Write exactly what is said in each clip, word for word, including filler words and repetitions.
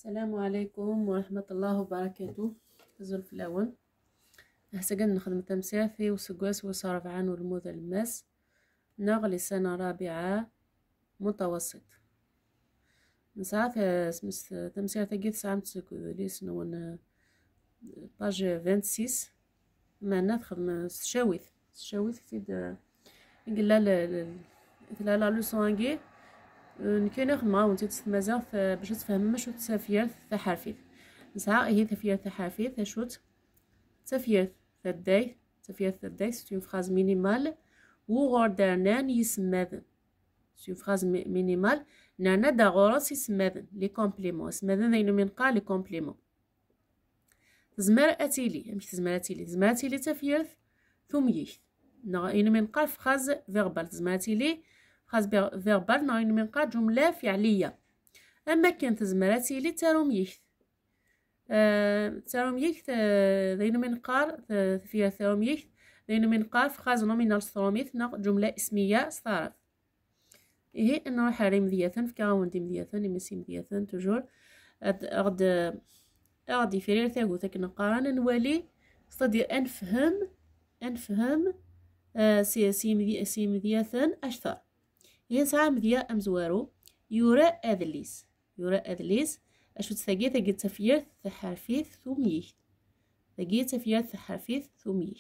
السلام عليكم ورحمة الله وبركاته. زول الأول هسا قلنا نخدم تمسيرثي وسقواس وصرفعان والموذا الماس نغلي سنة رابعة متوسط نساعات اسمس تمسيرثي قيت ساعة تسكو ليس نون باج فانتسيس معنا تخدم شاويث شاويث في نقلا لا لا لوسونغي نكي ناخد معاه ونتي تستمازغ باش تفهم شو تسافير تحرفيث نسعى هي تفير تحرفيث شوت تفير ثداي تفير ثداي سي فراز مينيمال وغوردرنان يسماذن سي فراز مينيمال نانا دا غورس يسماذن لي كومبليمون يسماذن ذينو من قا لي كومبليمون تزمر اتيلي مش تزمر اتيلي تزمر اتيلي تفير ثم يث نغ من قا فراز فيربال تزمر اتيلي فراز فيربال نغ من قا جملة فعلية اما كانت تزمر اتيلي تاروميث أه تاروميث ذينو من قار فيها ثاروميث ذينو من قار فراز نومينال ستروميث نغ جملة اسمية صارت إيه إنه حري مذيثن في كاوندي مذيثن يمسي مذيثن توجور أغد أغد يفرير ثاقو ثاك نقارن نولي صدي أنفهم أنفهم آه سي سي مذي سي مذيثن أشثر هي ساعة مذيا أمزوارو يورا أذليس يورا أذليس أشوت ثاقي ثاقي تفير ثحرفيث ثميث ثاقي تفير ثحرفيث ثميث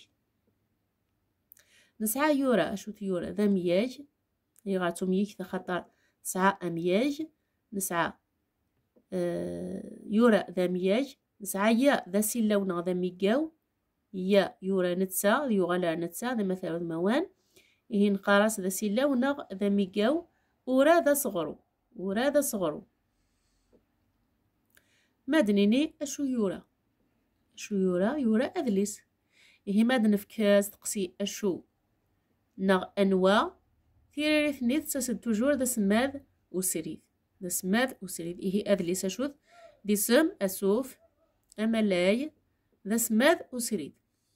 نسعى يورا أشوت يورا ذا مياج يغاتو ميك خطر تسعة أمياج نسعى آه يورا ذا مياج نسعى يا ذا سيلونا ذا ميقاو يا يورا نتسا يغالا نتسا ذا مثلا الموان إيه نقارس ذا سيلونا ذا ميقاو ورا ذا صغرو ورا ذا صغرو مادنيني أشو يورا أشو يورا يورا أذليس إيه مادن فكاس تقسي أشو نغ أنواع ثيري ثنيت تسد توجور ذا سماذ وسريد ذا سماذ وسريد إيه أذليس أشوذ ذي سم أسوف أملاي ذا سماذ وسريد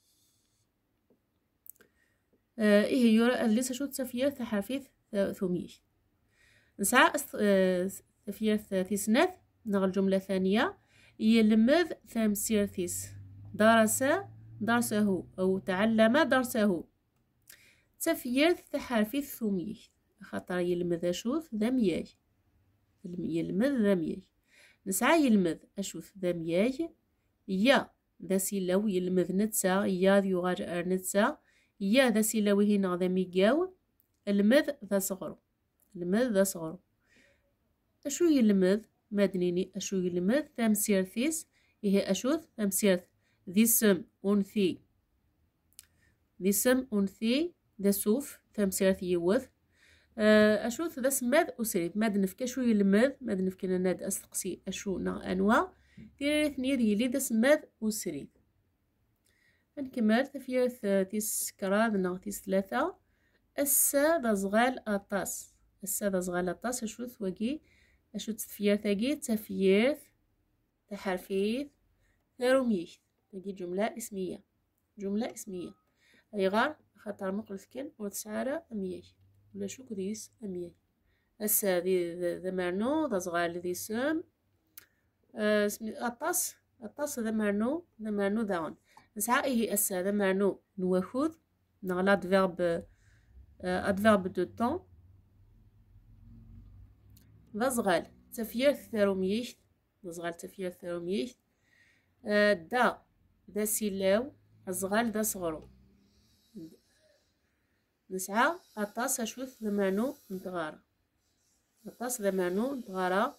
آه إيه يورا أذليس أشوذ سفير ثحافيث ثميش نسعى سفير ثيسناث نغ الجملة الثانية يلمذ ثمسير ثيس درس درسه أو تعلم درسه تفير تحرفيث ثميث خاطر يلمذ أشوث ذا مياج يلمذ ذا مياج نسعى يلمذ أشوث ذا مياج يا ذا سيلو يلمذ نتسا يا ذي يغار نتسا يا ذا سيلو هنا ذا ميقاو المذ ذا صغرو المذ ذا صغرو أشو يلمذ مادنيني أشو يلمذ تمسير ثيس إيه أشوث تمسير ذي سم أنثي ذي سم أنثي ذا سوف تمسيرث يوث أشوث ذا سماذ أسريد ماد نفك أشو يلمذ ماد نفك ناد أستقسي أشو نا أنواع دير ثنية ديالي ذا سماذ أسريد نكمل تفيرث تيس كراد نا تيس ثلاثة أسا ذا صغال أطاس أسا ذا صغال أطاس أشوث وكي أشوث تفيرث أكي تفيرث تحرفيث ثاروميث تجي جملة اسمية جملة اسمية أي غار خاطر مقلث كن وتسعارة أمياج ولا شو كديس أمياج هسا ذي ذا معنو ذا صغار ذي سم أه سمي أطاس أطاس ذا معنو ذا معنو ذاون نسعى إيه هسا ذا معنو نوخذ نغلا أدفيرب أدفيرب دو طون ذا صغار تفير ثاروميش ذا صغار تفير ثاروميش أه دا ذا سيلاو الصغار ذا صغرو نسعى أطاس أشوث ذا معنو نتغارة أطاس ذا معنو نتغارة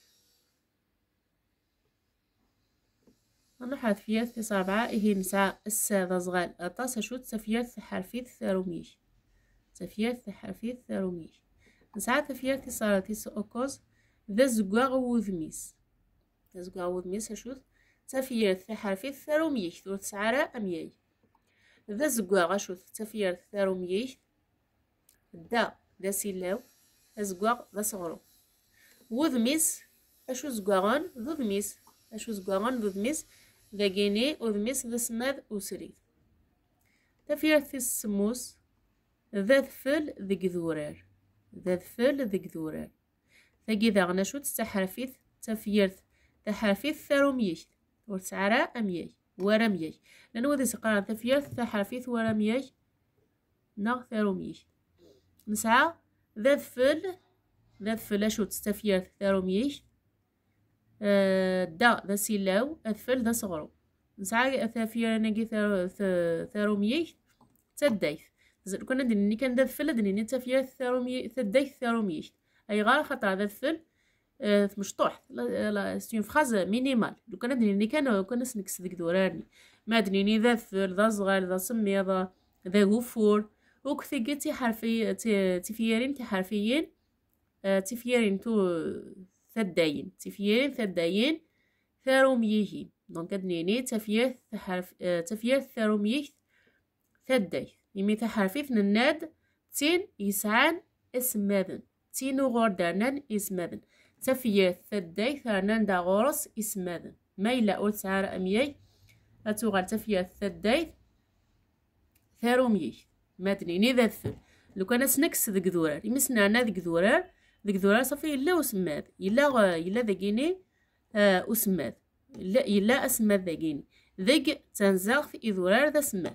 أنا حذفيات في صابعة إيه نسعى أسا ذا صغال أطاس أشوث سفيات حرفيت ثاروميش سفيات حرفيت ثاروميش نسعى تفيات صارتي سأوكوز ذا زقاغ وذميس ذا زقاغ وذميس أشوث سفيات حرفيت ثاروميش ثور تسعارة أمياج ذا زقاغ أشوث تفير ثاروميش دا ذا سيلاو زقاغ ذا صغرو وذميس أشو زقاغان ذو ذميس أشو زقاغان ذو ذميس ذا جيني وذميس ذا سماذ أسريد تفير ثيس سموس ذا ذفل ذي قذورار ذا ذفل ذي قذورار ثاقي ذا غنشو تستحرفيث تفير تحرفيث ثارو ميش ورتسعرا أمياي ورا مياي لأنه وذي سقرا تفيرث تحرفيث ورا مياي نغ ثارو ميش نسعى ذا ذفل ذا ذفل أشو تستفيرث ثارو ميش أه دا ذا سيلاو أذفل ذا صغرو نسعى ثافير نجي ثارو ثارو ميش تدايث كنا ندير كان ذا ذفل دني تفيرث ثارو ميش تدايث ثارو ميش أي غار خطر ذا ذفل أه مشطوح لا سي فراز مينيمال لو كان ندير كان كنا سنكس ديك دورارني ما دنيني ذا ذفل ذا صغار ذا سمي ذا ذا غفور وكثيقي تي حرفي تفيرين تي حرفيين تفيرين تو ثداين تفيرين ثداين ثاروميهين دونك دنيني تفير حرف تفير ثاروميه ثداي يمي تحرفيث نناد تين يسعان اسم ماذن تينو غور دارنان اسم ماذن تفير ثداي ثارنان دا غورس اسم ماذن ما إلا أول سعر أمياي أتوغال تفير ثداي ثاروميه مادنيني ذا ثل لو كان سنكس ذك ذورار يمسنا أنا ذك ذورار ذك ذورار صافي إلا وسماد إلا إلا ذاكيني آه وسماد إلا إلا أسماد ذاكيني ذيك تنزاغ في إذورار ذا سماد.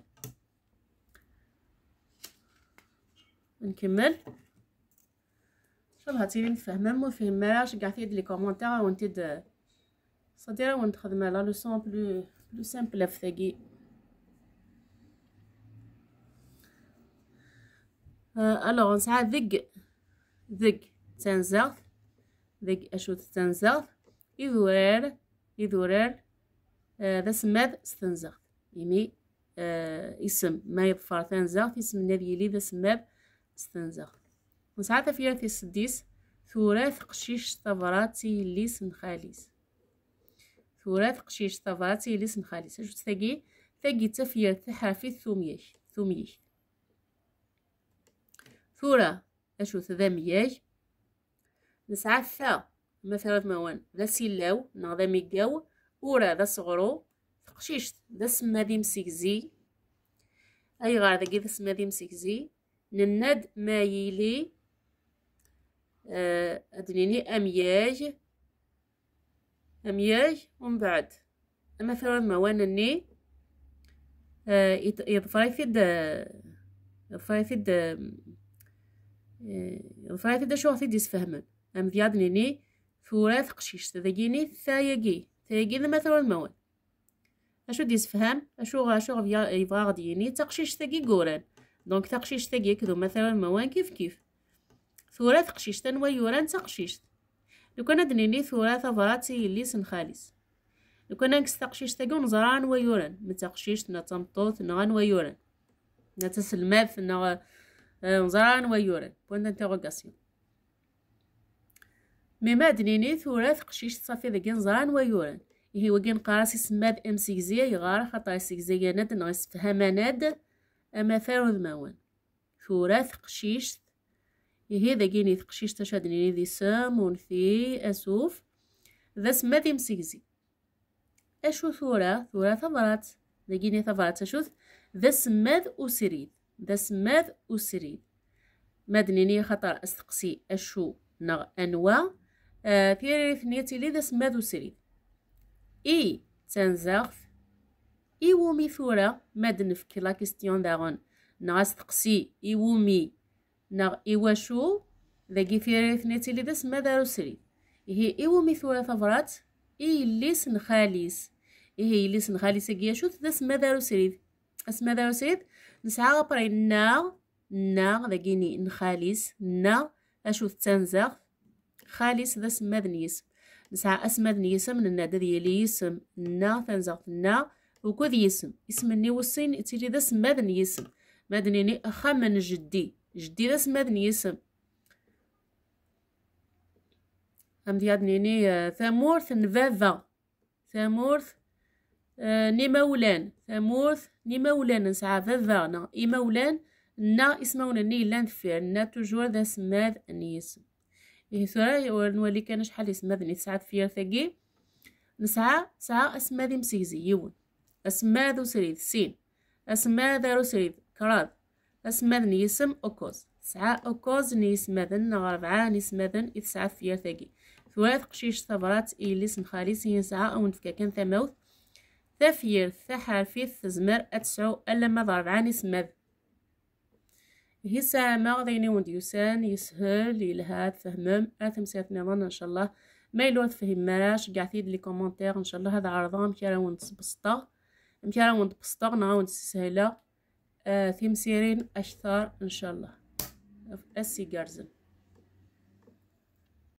نكمل إن شاء الله هاتيلي نفهمها مو فهمهاش كاع في لي كومونتير ونتد صديرة ونتخدم لا لوسون بلو بلو سامبل في ثاقي. الوغ نسعى ذق ذق تنزغ ذق أشو تنزغ إذورار إذورار ذا سماد ستنزغ يمي آه اسم ما يظفر تنزغ اسم الذي يلي ذا سماد ستنزغ. نسعى تفيرث السديس ثلاث قشيش طفراتي اللي سنخاليس ثلاث قشيش طفراتي اللي سنخاليس أشو تثاقي ثاقي تفيرث حرفي ثوميش ثوميش ثورة أشو ذا مياج نسعى ثا مثلا موان ذا سيلاو نغ ذا ميقاو أورا ذا صغرو ثقشيشت ذا سما ذي مسيكزي أي غار ذا ذا سما ذي مسيكزي نناد ما يلي آه أدنيني أمياج أمياج ومن بعد مثلا موان الني آه يضفراي في دا يضفراي في دا الفرايت دا شو غادي يسفهمن ام ديادنيني ثلاث قشيش تذاكيني ثايقي ثايقي ذا مثلا الموال اشو ديسفهم اشو اشو يبغى غاديني تقشيش ثاقي قوران دونك تقشيش ثاقي كذو مثلا الموال كيف كيف ثلاث قشيش تنوى يوران تقشيش لو كان دنيني ثلاث فراتي اللي سنخاليس لو كان نكس تقشيش ثاقي نزران ويوران متقشيش نتمطوط نغان ويوران نتسلماث نغ نزران ويوران بوان دانتيغوغاسيون مي ما دنيني ثلاث قشيش تصافي ذاكي نزران ويوران هي وكين قاراسي سماد ام سيكزيا يغار خاطر سيكزيا ناد نغيس فهماناد اما ثارو ذماوان ثلاث قشيش هي ذاكيني قشيش تشادنيني ذي سامون في اسوف ذا سماد ام سيكزي اشو ثورة ثورة ثمرات ذاكيني ثمرات اشوث ذا سماد وسريد ذا سماد وسريد مادنيني خطر استقسي اشو نغ انواع آه ثيري ثنيتي لي ذا سماد وسريد اي تنزغف اي ومي ثورة مادن في لا كيستيون داغون نغ استقسي اي ومي نغ اي واشو ذاكي ثيري ثنيتي لي ذا سماد وسريد هي اي ومي ثورة ثفرات اي اللي سنخاليس اي هي اللي سنخاليس اكيا شو ذا سماد وسريد اسماد وسريد نسعى بري نا نا ذاكيني نخاليس نا اشو تنزغ خالص ذا سماد نيسم نسعى اسماد نيسم من النادى ديالي يسم نا تنزغ نا وكذ يسم اسم الني والسين تيجي ذا سماد نيسم مادنيني اخا من جدي جدي ذا سماد نيسم ام ديادنيني ثامورث نفافا ثامورث آه نيمولان ثامورث نيمولان نسعى فافا نا ايمولان نا اسمون الني لان فير نا توجور ذا سماد نيسم إيه ثرا ونولي كان شحال يسماد ني ساعات فيها ثقي نسعى ساعة اسماد مسيزي يون اسماد وسريد سين اسماد وسريد كراد اسماد نيسم اوكوز ساعة اوكوز نيسمادن نغربعا نيسمادن إذ ساعات فيها ثقي ثلاث قشيش صبرات إيليس نخالي سين ساعة أو نفكا كان ثموث ثفير ثحرفيث تزمر أتسعو ألا ما ضربعاني سمذ هي ساعة ما غضيني ونديوسان يسهل يلهاد فهمم آثم سيات نظن إن شاء الله ما يلوث فهم مراش قاعدين لي كومنتير إن شاء الله هذا عرضان مكيرا وندبسطغ مكيرا وندبسطغ نعاود نسهلا آه ثيم سيرين أكثر إن شاء الله أسي قرزن